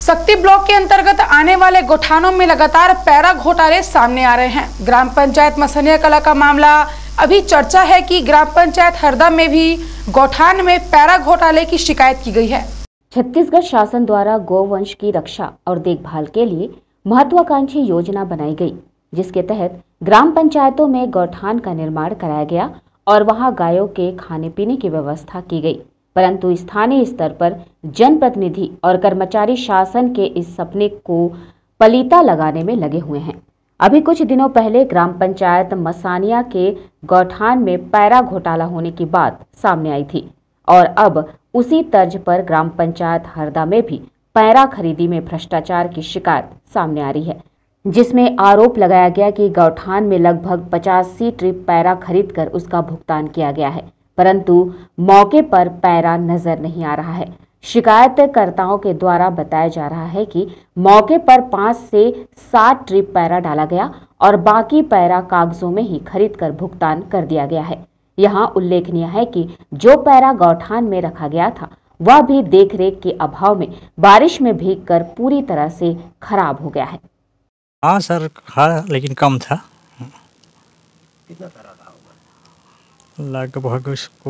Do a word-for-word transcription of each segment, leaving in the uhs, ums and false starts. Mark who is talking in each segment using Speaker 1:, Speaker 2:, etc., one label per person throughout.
Speaker 1: शक्ति ब्लॉक के अंतर्गत आने वाले गौठानों में लगातार पैरा घोटाले सामने आ रहे हैं। ग्राम पंचायत मसनिया कला का मामला अभी चर्चा है कि ग्राम पंचायत हरदा में भी गौठान में पैरा घोटाले की शिकायत की गई है।
Speaker 2: छत्तीसगढ़ शासन द्वारा गौवंश की रक्षा और देखभाल के लिए महत्वाकांक्षी योजना बनाई गई, जिसके तहत ग्राम पंचायतों में गौठान का निर्माण कराया गया और वहां गायों के खाने पीने की व्यवस्था की गई। परंतु स्थानीय स्तर पर जनप्रतिनिधि और कर्मचारी शासन के इस सपने को पलीता लगाने में लगे हुए हैं। अभी कुछ दिनों पहले ग्राम पंचायत मसानिया के गौठान में पैरा घोटाला होने की बात सामने आई थी और अब उसी तर्ज पर ग्राम पंचायत हरदा में भी पैरा खरीदी में भ्रष्टाचार की शिकायत सामने आ रही है, जिसमें आरोप लगाया गया कि गौठान में लगभग पचासी ट्रिप पैरा खरीदकर उसका भुगतान किया गया है, परंतु मौके पर पैरा नजर नहीं आ रहा है। शिकायतकर्ताओं के द्वारा बताया जा रहा है कि मौके पर पाँच से सात ट्रिप पैरा डाला गया और बाकी पैरा कागजों में ही खरीदकर भुगतान कर दिया गया है। यहाँ उल्लेखनीय है कि जो पैरा गौठान में रखा गया था वह भी देखरेख के अभाव में बारिश में भीगकर पूरी तरह से खराब हो गया है।
Speaker 3: हाँ सर, हाँ लेकिन कम था।
Speaker 4: कितना पैरा था होगा?
Speaker 3: लगभग उसको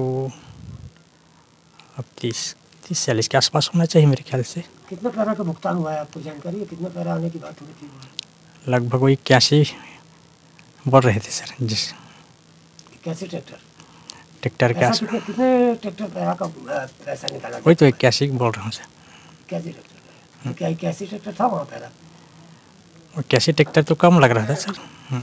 Speaker 3: अब तीस तीस चालीस के आसपास होना चाहिए मेरे ख्याल से।
Speaker 4: कितना पैरा का भुगतान हुआ है, आपको जानकारी है? कितना पैरा आने की बात हुई थी?
Speaker 3: लगभग वही इक्यासी बोल रहे थे सर। जिस
Speaker 4: इक्यासी ट्रैक्टर
Speaker 3: ट्रैक्टर के आसपास
Speaker 4: कितने ट्रैक्टर पैरा का पैसा निकाला?
Speaker 3: वही तो इक्यासी बोल रहा हूँ सर।
Speaker 4: इक्यासी ट्रैक्टर? क्या इक्यासी ट्रैक्टर था वहाँ पैरा?
Speaker 3: इक्यासी ट्रैक्टर तो कम लग रहा था सर।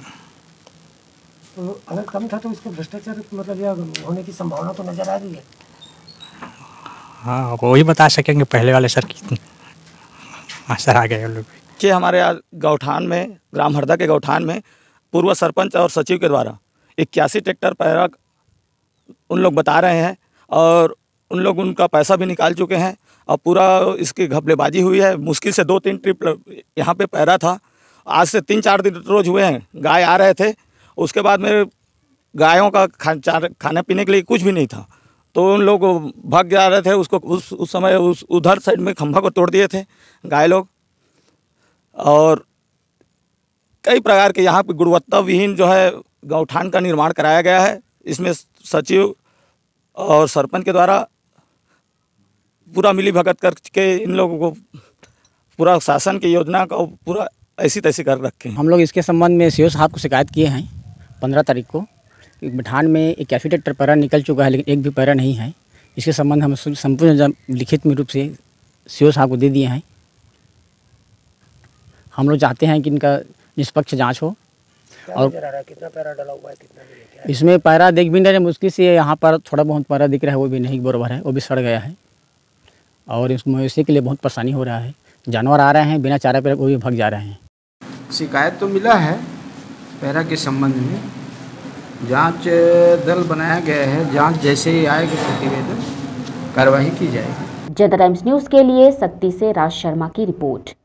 Speaker 4: तो अगर कम था तो इसको भ्रष्टाचार मतलब यह होने की संभावना तो नजर आ रही है।
Speaker 3: हाँ, वही बता सकेंगे पहले वाले सर की सर आ गए लोग
Speaker 5: कि हमारे यहाँ गौठान में, ग्राम हरदा के गौठान में पूर्व सरपंच और सचिव के द्वारा इक्यासी ट्रैक्टर पैरा उन लोग बता रहे हैं और उन लोग उनका पैसा भी निकाल चुके हैं और पूरा इसकी घपलेबाजी हुई है। मुश्किल से दो तीन ट्रिप यहाँ पे पैरा था। आज से तीन चार दिन रोज हुए हैं, गाय आ रहे थे। उसके बाद में गायों का खा खाने पीने के लिए कुछ भी नहीं था, तो उन लोग भाग जा रहे थे। उसको उस उस समय उस उधर साइड में खंभा को तोड़ दिए थे गाय लोग। और कई प्रकार के यहाँ पे गुणवत्ता विहीन जो है गौठान का निर्माण कराया गया है। इसमें सचिव और सरपंच के द्वारा पूरा मिली भगत करके इन लोगों को पूरा शासन की योजना का पूरा ऐसी तैसी कर रखे हैं।
Speaker 6: हम लोग इसके संबंध में सीओ साहब को शिकायत किए हैं पंद्रह तारीख को। गौठान में इक्यासी ट्रैक्टर पैरा निकल चुका है, लेकिन एक भी पैरा नहीं है। इसके संबंध हम संपूर्ण लिखित में रूप से सीओ साहब को दे दिए हैं। हम लोग चाहते हैं कि इनका निष्पक्ष जांच हो। और
Speaker 4: कितना पैरा डाला हुआ है, कितना नहीं?
Speaker 6: इसमें पैरा देख भी नहीं रहे, मुश्किल से यहाँ पर थोड़ा बहुत पैरा दिख रहा है, वो भी नहीं बराबर है, वो भी सड़ गया है और इस मवेशी के लिए बहुत परेशानी हो रहा है। जानवर आ रहे हैं बिना चारा पे, वो भी भाग जा रहे हैं।
Speaker 7: शिकायत तो मिला है पैरा के संबंध में, जांच दल बनाया गया है। जांच जैसे ही आएगा प्रतिवेदन कार्रवाई की जाएगी।
Speaker 2: जनता टाइम्स न्यूज़ के लिए शक्ति से राज शर्मा की रिपोर्ट।